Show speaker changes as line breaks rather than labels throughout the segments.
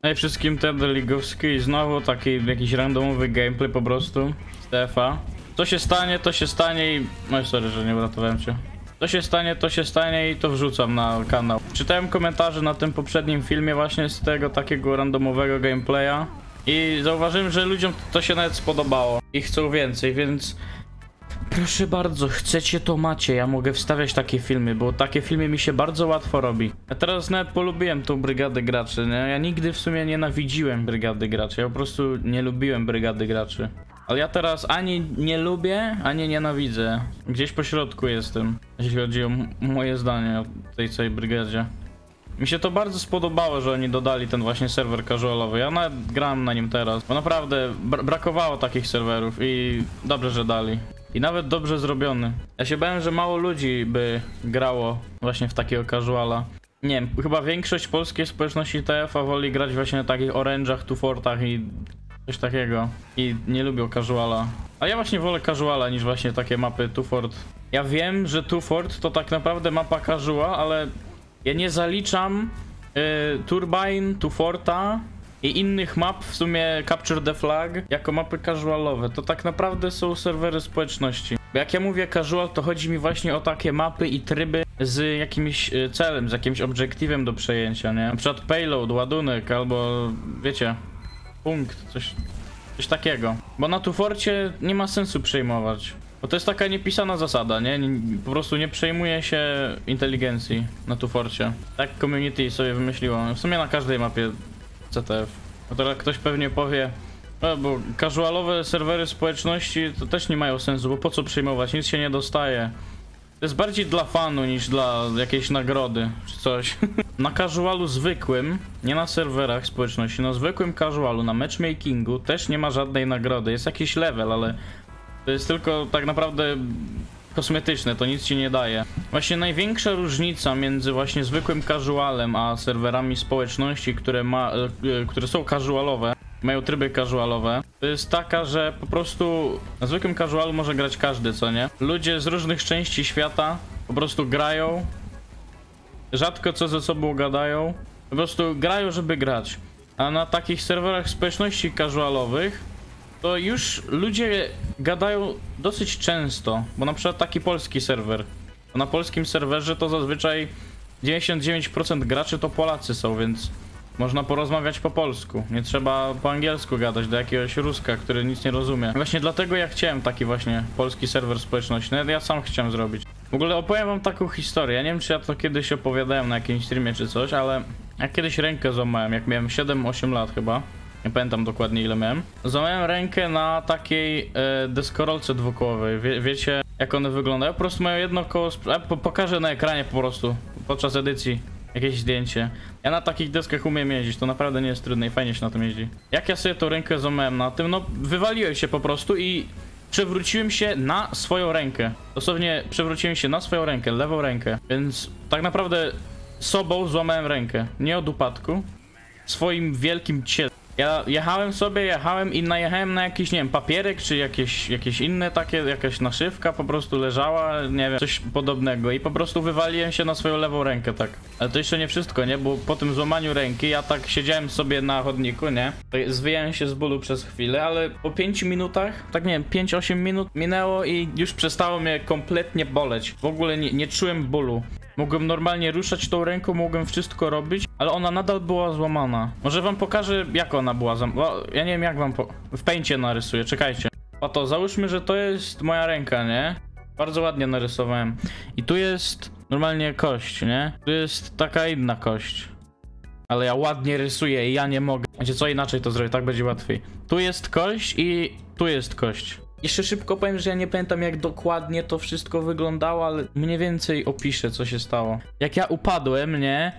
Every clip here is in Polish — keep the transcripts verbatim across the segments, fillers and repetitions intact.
No i wszystkim Ted Ligowski i znowu taki jakiś randomowy gameplay po prostu z T F A. Co się stanie, to się stanie i... No sorry, że nie uratowałem cię. Co się stanie, to się stanie i to wrzucam na kanał. Czytałem komentarze na tym poprzednim filmie właśnie z tego takiego randomowego gameplaya i zauważyłem, że ludziom to się nawet spodobało i chcą więcej, więc... Proszę bardzo, chcecie to macie, ja mogę wstawiać takie filmy, bo takie filmy mi się bardzo łatwo robi. Ja teraz nawet polubiłem tą brygadę graczy, nie? Ja nigdy w sumie nienawidziłem brygady graczy, ja po prostu nie lubiłem brygady graczy. Ale ja teraz ani nie lubię, ani nienawidzę. Gdzieś po środku jestem, jeśli chodzi o moje zdanie o tej całej brygadzie. Mi się to bardzo spodobało, że oni dodali ten właśnie serwer casualowy. Ja nawet gram na nim teraz, bo naprawdę br brakowało takich serwerów i dobrze, że dali. I nawet dobrze zrobiony. Ja się bałem, że mało ludzi by grało właśnie w takiego casuala. Nie wiem, chyba większość polskiej społeczności T F A woli grać właśnie na takich orange'ach, two fortach i coś takiego. I nie lubią casuala. A ja właśnie wolę casuala niż właśnie takie mapy two fort. Ja wiem, że two fort to tak naprawdę mapa casual, ale ja nie zaliczam y, Turbine, two forta i innych map, w sumie Capture the Flag, jako mapy casualowe. To tak naprawdę są serwery społeczności. Bo jak ja mówię casual, to chodzi mi właśnie o takie mapy i tryby z jakimś celem, z jakimś obiektywem do przejęcia, nie? Na przykład payload, ładunek, albo wiecie, punkt, coś, coś takiego. Bo na two forcie nie ma sensu przejmować. Bo to jest taka niepisana zasada, nie? Po prostu nie przejmuje się inteligencji na two forcie. Tak community sobie wymyśliło. W sumie na każdej mapie C T F. No to ktoś pewnie powie, no bo casualowe serwery społeczności to też nie mają sensu, bo po co przejmować, nic się nie dostaje. To jest bardziej dla fanu niż dla jakiejś nagrody czy coś. Na casualu zwykłym, nie na serwerach społeczności, na zwykłym casualu, na matchmakingu też nie ma żadnej nagrody. Jest jakiś level, ale to jest tylko tak naprawdę kosmetyczne, to nic ci nie daje. Właśnie największa różnica między właśnie zwykłym casualem a serwerami społeczności, które, ma, e, które są casualowe, mają tryby casualowe, to jest taka, że po prostu na zwykłym casualu może grać każdy, co nie? Ludzie z różnych części świata po prostu grają, rzadko co ze sobą gadają, po prostu grają, żeby grać. A na takich serwerach społeczności casualowych to już ludzie gadają dosyć często, bo na przykład taki polski serwer. Bo na polskim serwerze to zazwyczaj dziewięćdziesiąt dziewięć procent graczy to Polacy są, więc można porozmawiać po polsku. Nie trzeba po angielsku gadać do jakiegoś Ruska, który nic nie rozumie. Właśnie dlatego ja chciałem taki właśnie polski serwer społecznościny. Ja sam chciałem zrobić. W ogóle opowiem wam taką historię. Ja nie wiem, czy ja to kiedyś opowiadałem na jakimś streamie czy coś, ale ja kiedyś rękę złamałem, jak miałem siedem osiem lat chyba. Nie pamiętam dokładnie ile miałem. Złamałem rękę na takiej e, deskorolce dwukołowej. Wie, wiecie jak one wyglądają? Po prostu mają jedno koło... A, po, pokażę na ekranie po prostu. Podczas edycji. Jakieś zdjęcie. Ja na takich deskach umiem jeździć. To naprawdę nie jest trudne i fajnie się na tym jeździ. Jak ja sobie tą rękę złamałem na tym? No wywaliłem się po prostu i przewróciłem się na swoją rękę. Dosłownie przewróciłem się na swoją rękę, lewą rękę. Więc tak naprawdę sobą złamałem rękę. Nie od upadku. Swoim wielkim cielem. Ja jechałem sobie, jechałem i najechałem na jakiś, nie wiem, papierek, czy jakieś, jakieś inne takie, jakaś naszywka po prostu leżała, nie wiem, coś podobnego i po prostu wywaliłem się na swoją lewą rękę, tak. Ale to jeszcze nie wszystko, nie, bo po tym złamaniu ręki ja tak siedziałem sobie na chodniku, nie, zwijałem się z bólu przez chwilę, ale po pięciu minutach, tak nie wiem, pięć osiem minut minęło i już przestało mnie kompletnie boleć. W ogóle nie, nie czułem bólu. Mogłem normalnie ruszać tą ręką, mogłem wszystko robić, ale ona nadal była złamana. Może wam pokażę, jak ona była złamana. Ja nie wiem, jak wam po... w Paincie narysuję, czekajcie. Oto, załóżmy, że to jest moja ręka, nie? Bardzo ładnie narysowałem. I tu jest normalnie kość, nie? Tu jest taka inna kość. Ale ja ładnie rysuję i ja nie mogę. Wiecie co, inaczej to zrobię, tak będzie łatwiej. Tu jest kość i tu jest kość. Jeszcze szybko powiem, że ja nie pamiętam jak dokładnie to wszystko wyglądało, ale mniej więcej opiszę co się stało. Jak ja upadłem, nie?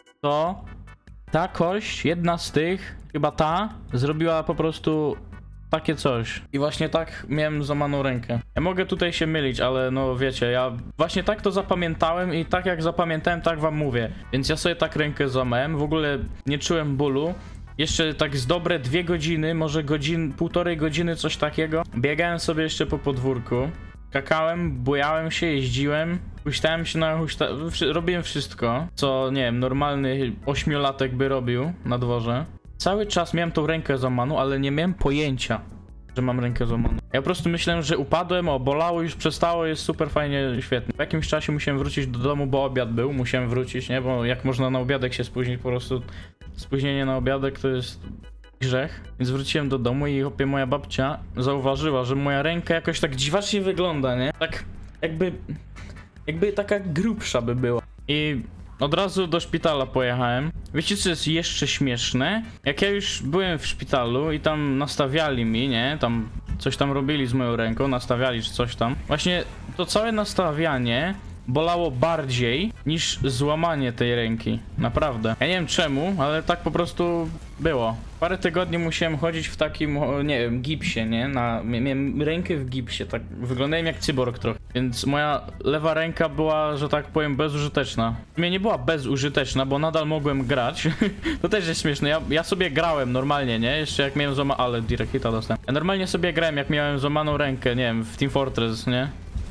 To ta kość, jedna z tych, chyba ta, zrobiła po prostu takie coś. I właśnie tak miałem złamaną rękę. Ja mogę tutaj się mylić, ale no wiecie, ja właśnie tak to zapamiętałem i tak jak zapamiętałem, tak wam mówię. Więc ja sobie tak rękę złamałem, w ogóle nie czułem bólu. Jeszcze tak z dobre dwie godziny, może godzin, półtorej godziny, coś takiego. Biegałem sobie jeszcze po podwórku. Kakałem, bujałem się, jeździłem. Huśtałem się na huśta... Robiłem wszystko, co, nie wiem, normalny ośmiolatek by robił na dworze. cały czas miałem tą rękę złamaną, ale nie miałem pojęcia, że mam rękę złamaną. Ja po prostu myślałem, że upadłem, o bolało, już przestało, jest super fajnie, świetnie. W jakimś czasie musiałem wrócić do domu, bo obiad był, musiałem wrócić, nie? Bo jak można na obiadek się spóźnić, po prostu spóźnienie na obiadek to jest grzech. Więc wróciłem do domu i opie moja babcia zauważyła, że moja ręka jakoś tak dziwacznie wygląda, nie? Tak jakby, jakby taka grubsza by była. I od razu do szpitala pojechałem. Wiecie, co jest jeszcze śmieszne? Jak ja już byłem w szpitalu i tam nastawiali mi, nie? Tam coś tam robili z moją ręką, nastawiali czy coś tam. Właśnie to całe nastawianie bolało bardziej niż złamanie tej ręki. Naprawdę. Ja nie wiem czemu, ale tak po prostu było. Parę tygodni musiałem chodzić w takim, nie wiem, gipsie, nie? Na, miałem rękę w gipsie, tak wyglądałem jak cyborg trochę. Więc moja lewa ręka była, że tak powiem, bezużyteczna. W sumie nie była bezużyteczna, bo nadal mogłem grać. To też jest śmieszne. Ja, ja sobie grałem normalnie, nie? Jeszcze jak miałem złamaną, ale direct hita dostałem. Ja normalnie sobie grałem, jak miałem złamaną rękę, nie wiem, w Team Fortress, nie?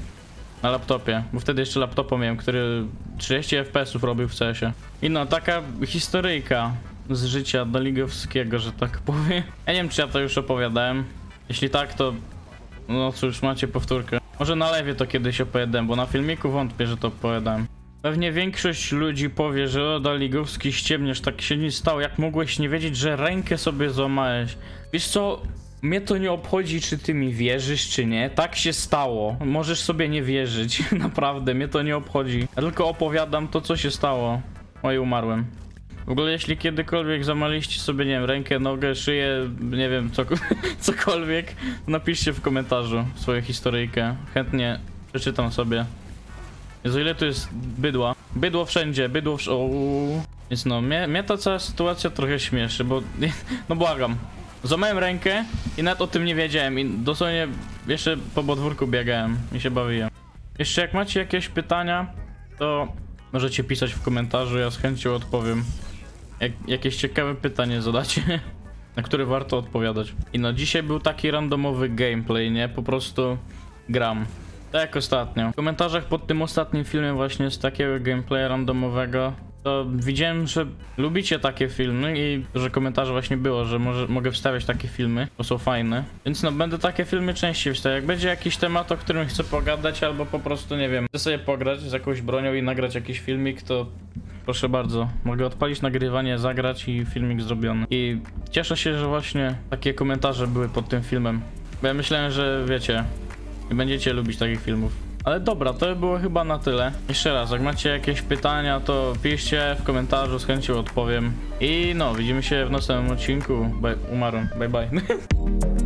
Na laptopie, bo wtedy jeszcze laptopa miałem, który trzydzieści F P S-ów robił w C S-ie. I no, taka historyjka z życia doligowskiego, że tak powiem. Ja nie wiem, czy ja to już opowiadałem. Jeśli tak, to no cóż, macie powtórkę. Może na lewie to kiedyś opowiadałem, bo na filmiku wątpię, że to opowiadałem. Pewnie większość ludzi powie, że o, Daligowski ściemniesz, tak się nie stało. Jak mogłeś nie wiedzieć, że rękę sobie złamałeś? Wiesz co? Mnie to nie obchodzi, czy ty mi wierzysz, czy nie. Tak się stało. Możesz sobie nie wierzyć. Naprawdę, mnie to nie obchodzi. Ja tylko opowiadam to, co się stało. Oj, umarłem. W ogóle, jeśli kiedykolwiek zamaliście sobie, nie wiem, rękę, nogę, szyję, nie wiem, co, cokolwiek, napiszcie w komentarzu swoją historyjkę. Chętnie przeczytam sobie. Jezu, ile tu jest bydła. Bydło wszędzie, bydło wszędzie. Więc no, mnie, mnie ta cała sytuacja trochę śmieszy, bo... No błagam. Złamałem rękę i nawet o tym nie wiedziałem i dosłownie jeszcze po podwórku biegałem i się bawiłem. Jeszcze jak macie jakieś pytania, to możecie pisać w komentarzu, ja z chęcią odpowiem. Jak jakieś ciekawe pytanie zadacie, na które warto odpowiadać. I no, dzisiaj był taki randomowy gameplay, nie? Po prostu gram. Tak jak ostatnio. W komentarzach pod tym ostatnim filmem właśnie z takiego gameplaya randomowego to widziałem, że lubicie takie filmy i że komentarze właśnie było, że może, mogę wstawiać takie filmy, bo są fajne. Więc no, będę takie filmy częściej wstawiał. Jak będzie jakiś temat, o którym chcę pogadać, albo po prostu, nie wiem, chcę sobie pograć z jakąś bronią i nagrać jakiś filmik, to proszę bardzo. Mogę odpalić nagrywanie, zagrać i filmik zrobiony. I cieszę się, że właśnie takie komentarze były pod tym filmem. Bo ja myślałem, że wiecie, nie będziecie lubić takich filmów. Ale dobra, to było chyba na tyle. Jeszcze raz, jak macie jakieś pytania, to piszcie w komentarzu, z chęcią odpowiem. I no, widzimy się w następnym odcinku. Bye, umarłem, bye bye.